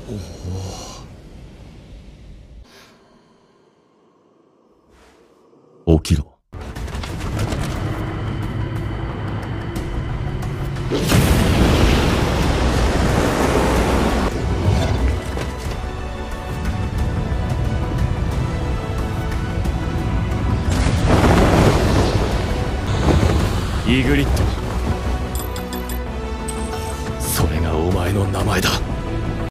起きろ。イグリット、それがお前の名前だ。